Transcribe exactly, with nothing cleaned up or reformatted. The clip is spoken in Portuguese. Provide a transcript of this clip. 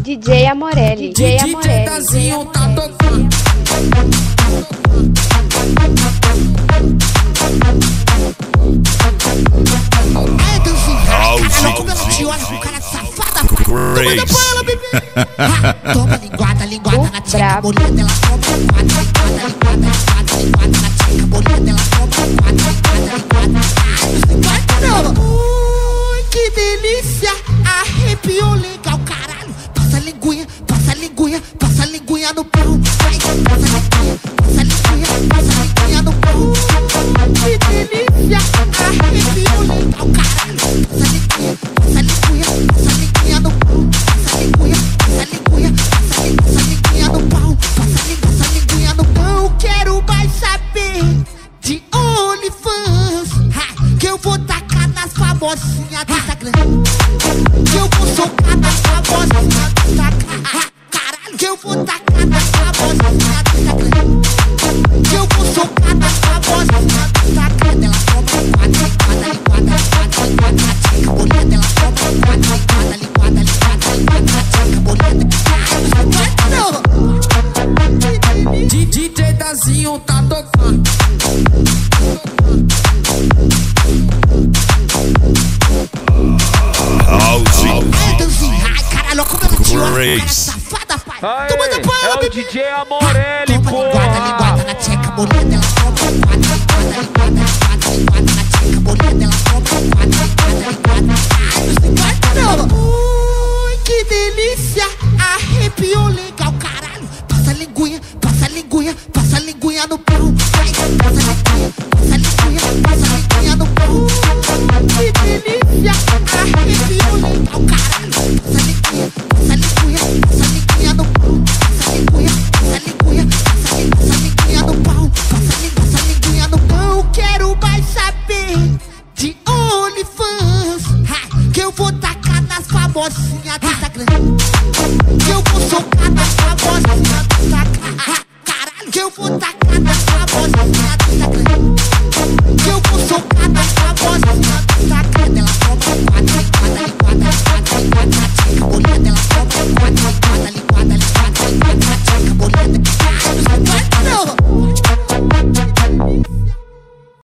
D J Amorelli, D J Amorelli. Tazinho tá tocando. É, Danzinho, caralho, como ela te olha com cara safada. Toma na bala, bebê. Toma linguada, linguada na tcheca, bolinha dela toma linguada, linguada, linguada, linguada na tcheca, bolinha dela toma linguada, linguada, linguada. Ui, que delícia, arrepiou legal, caralho. Passa a linguinha, passa a linguinha, passa a linguinha no pau. Vai, passa a linguinha, passa a linguinha, passa a linguinha no pau. Que delícia, arrepiou legal, caralho. Passa a linguinha, passa a linguinha, passa a linguinha no pau. Passa a linguinha, passa a linguinha, passa a linguinha no pau. Passa a linguinha, passa a linguinha no pau. Quero mais saber de OnlyFans, que eu vou tacar nas famosinhas do Instagram. Que eu vou socar nas famosinhas do Instagram. Caralho, que eu vou tacar nas famosinhas do Instagram. Que eu vou socar nas famosinhas do Instagram. Ela toma linguada, linguada, linguada, linguada na tcheca, bolinha dela toma linguada, linguada, linguada, linguada na tcheca, bolinha dela. D J Tazinho tá tocando. É, Danzinho, ai, caralho, como ela te olha com cara safada, pai. Toma na bala, bebê. É o D J Amorelli, toma linguada, linguada na tcheca, bolinha dela toma linguada, linguada, linguada, linguada na tcheca, bolinha dela toma linguada, linguada, linguada. Ui, que delícia, arrepiou legal, caralho. Passa a linguinha, passa a linguinha, passa a linguinha no pau. Vai, passa a linguinha, passa a linguinha, passa a linguinha no pau. Que delícia, arrepiou legal, caralho. Passa a linguinha, passa a linguinha, passa a linguinha no pau. Passa a linguinha, passa a linguinha, passa a linguinha no pau. Passa a linguinha, passa a linguinha no pau. Quero mais saber de OnlyFans, que eu vou tacar nas famosinhas do